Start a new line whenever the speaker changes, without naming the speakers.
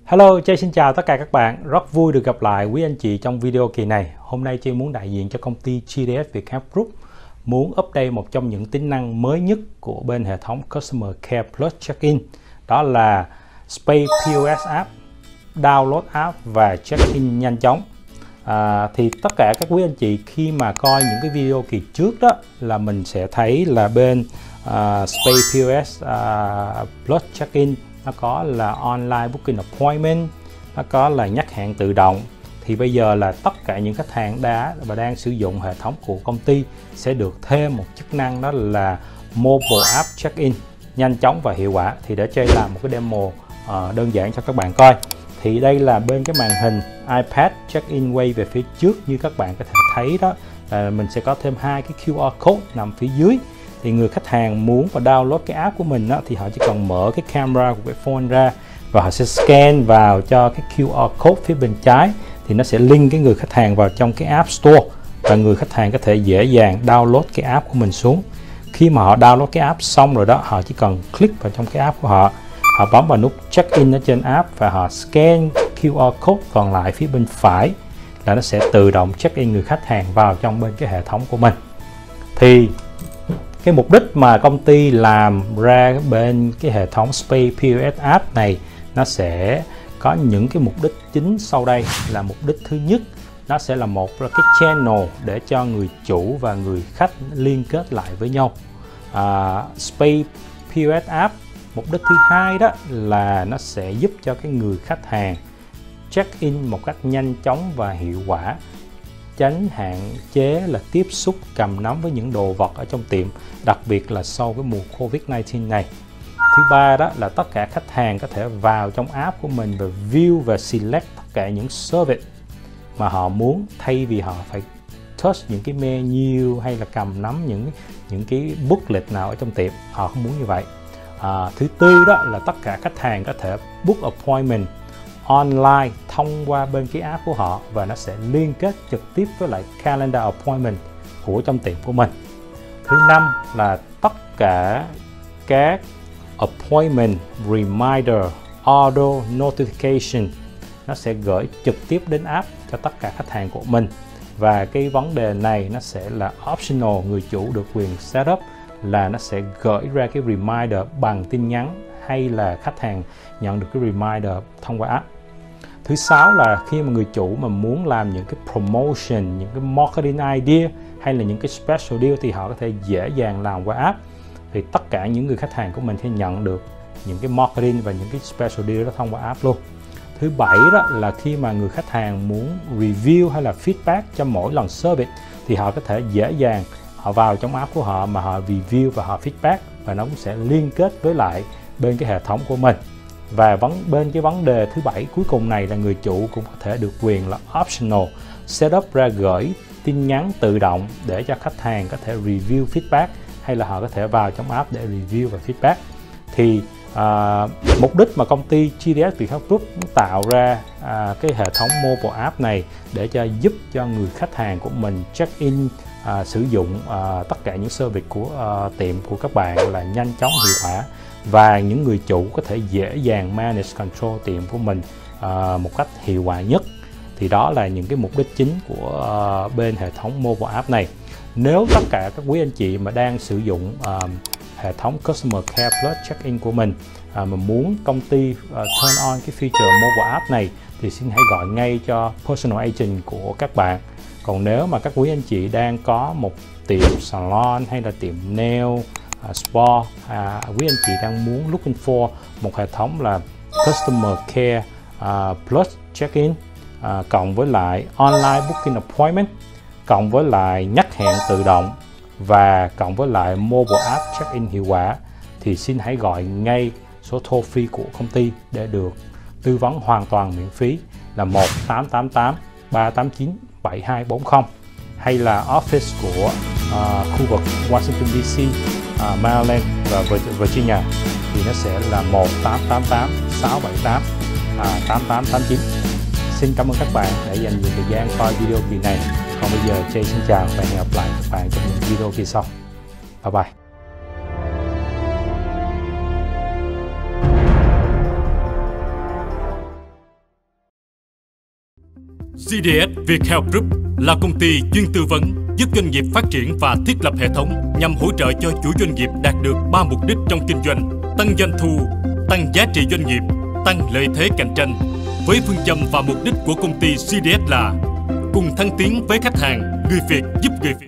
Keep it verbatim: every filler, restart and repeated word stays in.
Hello, Jay xin chào tất cả các bạn. Rất vui được gặp lại quý anh chị trong video kỳ này. Hôm nay Jay muốn đại diện cho công ty giê đê ét Viethelp Group muốn update một trong những tính năng mới nhất của bên hệ thống Customer Care Plus Check-in. Đó là Space pê ô ét App, download app và check-in nhanh chóng. À, thì tất cả các quý anh chị khi mà coi những cái video kỳ trước đó là mình sẽ thấy là bên uh, Space pê ô ét uh, Plus Check-in nó có là online booking appointment, nó có là nhắc hẹn tự động. Thì bây giờ là tất cả những khách hàng đã và đang sử dụng hệ thống của công ty sẽ được thêm một chức năng, đó là mobile app check-in nhanh chóng và hiệu quả. Thì để chơi làm một cái demo uh, đơn giản cho các bạn coi. Thì đây là bên cái màn hình iPad check-in quay về phía trước, như các bạn có thể thấy đó, là mình sẽ có thêm hai cái quy rờ code nằm phía dưới. Thì người khách hàng muốn và download cái app của mình đó, thì họ chỉ cần mở cái camera của cái phone ra và họ sẽ scan vào cho cái quy rờ code phía bên trái, thì nó sẽ link cái người khách hàng vào trong cái App Store và người khách hàng có thể dễ dàng download cái app của mình xuống. Khi mà họ download cái app xong rồi đó, họ chỉ cần click vào trong cái app của họ, họ bấm vào nút check-in ở trên app và họ scan quy rờ code còn lại phía bên phải là nó sẽ tự động check-in người khách hàng vào trong bên cái hệ thống của mình. Thì cái mục đích mà công ty làm ra bên cái hệ thống Space pê ô ét App này nó sẽ có những cái mục đích chính sau đây. Là mục đích thứ nhất, nó sẽ là một là cái channel để cho người chủ và người khách liên kết lại với nhau. à, Space pê ô ét App, mục đích thứ hai đó là nó sẽ giúp cho cái người khách hàng check-in một cách nhanh chóng và hiệu quả, tránh hạn chế là tiếp xúc cầm nắm với những đồ vật ở trong tiệm, đặc biệt là sau cái mùa Covid mười chín này. Thứ ba đó là tất cả khách hàng có thể vào trong app của mình và view và select tất cả những service mà họ muốn, thay vì họ phải touch những cái menu hay là cầm nắm những những cái booklet nào ở trong tiệm. Họ không muốn như vậy. À, thứ tư đó là tất cả khách hàng có thể book appointment online thông qua bên cái app của họ và nó sẽ liên kết trực tiếp với lại calendar appointment của trong tiệm của mình. Thứ năm là tất cả các appointment reminder, auto notification nó sẽ gửi trực tiếp đến app cho tất cả khách hàng của mình. Và cái vấn đề này nó sẽ là optional, người chủ được quyền setup là nó sẽ gửi ra cái reminder bằng tin nhắn hay là khách hàng nhận được cái reminder thông qua app. Thứ sáu là khi mà người chủ mà muốn làm những cái promotion, những cái marketing idea hay là những cái special deal thì họ có thể dễ dàng làm qua app. Thì tất cả những người khách hàng của mình sẽ nhận được những cái marketing và những cái special deal đó thông qua app luôn. Thứ bảy đó là khi mà người khách hàng muốn review hay là feedback cho mỗi lần service thì họ có thể dễ dàng họ vào trong app của họ mà họ review và họ feedback, và nó cũng sẽ liên kết với lại bên cái hệ thống của mình. Và vấn bên cái vấn đề thứ bảy cuối cùng này là người chủ cũng có thể được quyền là optional setup ra gửi tin nhắn tự động để cho khách hàng có thể review feedback hay là họ có thể vào trong app để review và feedback. Thì à, mục đích mà công ty giê đê ét Viethelp Group tạo ra à, cái hệ thống mobile app này để cho giúp cho người khách hàng của mình check-in, à, sử dụng à, tất cả những service của à, tiệm của các bạn là nhanh chóng, hiệu quả, và những người chủ có thể dễ dàng manage control tiệm của mình à, một cách hiệu quả nhất. Thì đó là những cái mục đích chính của à, bên hệ thống mobile app này. Nếu tất cả các quý anh chị mà đang sử dụng à, hệ thống Customer Care Plus Check-in của mình à, mà muốn công ty uh, turn on cái feature mobile app này thì xin hãy gọi ngay cho personal agent của các bạn. Còn nếu mà các quý anh chị đang có một tiệm salon hay là tiệm nail, uh, spa, uh, quý anh chị đang muốn looking for một hệ thống là Customer Care uh, Plus Check-in uh, cộng với lại online booking appointment, cộng với lại nhắc hẹn tự động và cộng với lại mobile app check-in hiệu quả, thì xin hãy gọi ngay số toll free của công ty để được tư vấn hoàn toàn miễn phí là một tám tám tám ba tám chín bảy hai bốn không, hay là office của uh, khu vực Washington đê xê, uh, Maryland và Virginia thì nó sẽ là một tám tám tám sáu bảy tám tám tám tám chín. Xin cảm ơn các bạn đã dành nhiều thời gian coi video kỳ này. Còn bây giờ Jay xin chào và hẹn gặp lại các bạn trong những video kỳ sau. Bye bye.
xê đê ét Viethealth Group là công ty chuyên tư vấn, giúp doanh nghiệp phát triển và thiết lập hệ thống nhằm hỗ trợ cho chủ doanh nghiệp đạt được ba mục đích trong kinh doanh: tăng doanh thu, tăng giá trị doanh nghiệp, tăng lợi thế cạnh tranh. Với phương châm và mục đích của công ty xê đê ét là cùng thăng tiến với khách hàng, người Việt giúp người Việt.